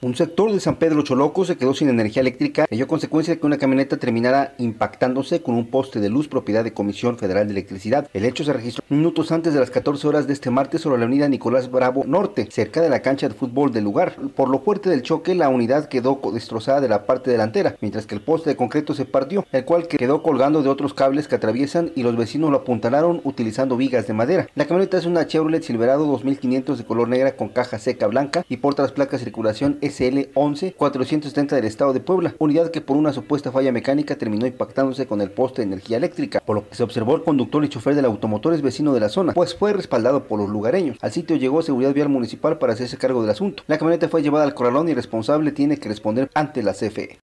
Un sector de San Pedro Choloco se quedó sin energía eléctrica, ello a consecuencia de que una camioneta terminara impactándose con un poste de luz propiedad de Comisión Federal de Electricidad. El hecho se registró minutos antes de las 14 horas de este martes sobre la avenida Nicolás Bravo Norte, cerca de la cancha de fútbol del lugar. Por lo fuerte del choque, la unidad quedó destrozada de la parte delantera, mientras que el poste de concreto se partió, el cual quedó colgando de otros cables que atraviesan y los vecinos lo apuntalaron utilizando vigas de madera. La camioneta es una Chevrolet Silverado 2500 de color negra con caja seca blanca y porta las placas de circulación SL11 470 del estado de Puebla, unidad que por una supuesta falla mecánica terminó impactándose con el poste de energía eléctrica, por lo que se observó el conductor y chofer del automotor es vecino de la zona, pues fue respaldado por los lugareños. Al sitio llegó Seguridad Vial Municipal para hacerse cargo del asunto. La camioneta fue llevada al corralón y el responsable tiene que responder ante la CFE.